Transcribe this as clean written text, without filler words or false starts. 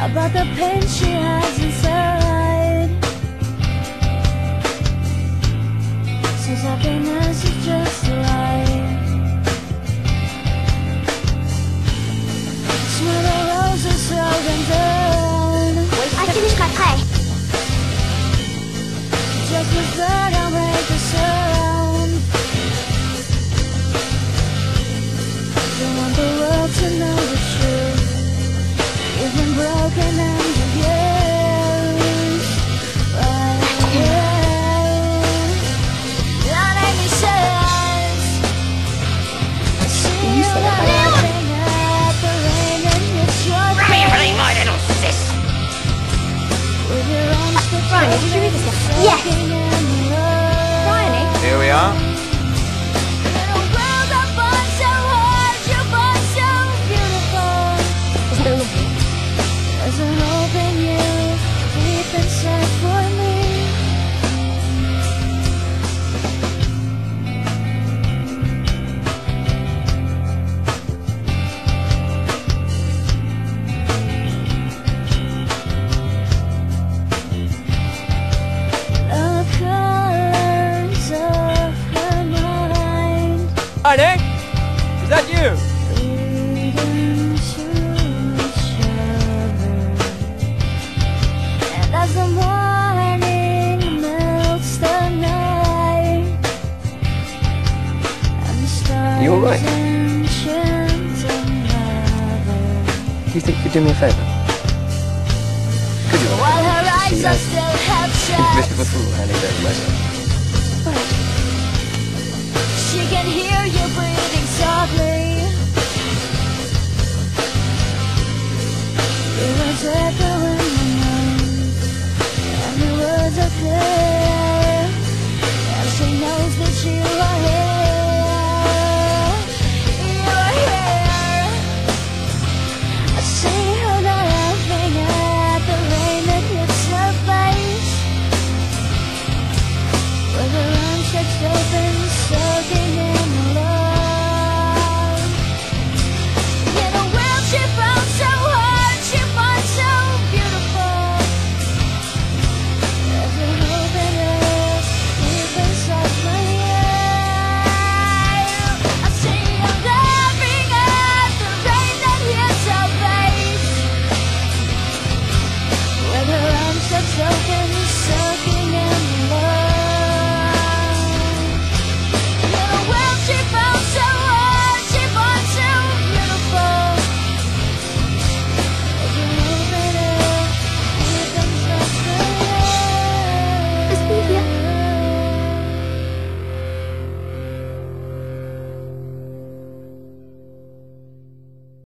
about the pain she has inside. Says happiness is just a lie. Smell the roses rolling down. I finished my pie. Just as that I'll break the sound. Don't want the world to know the truth. You've been broken and abused by you. Don't make me sense. I see you laughing at the rain and it's your face. With your arms Briony, did you read this yet? Yes. Briony? Here we are. There's a hope in you, deep inside for me. The colors of her mind. Briony? Is that you? As the morning melts the night and the stars You all right? enchant another. Do you think you could do me a favour? Could you? While her eyes See, are still half This shut, was full handing over myself. she can hear you breathing softly.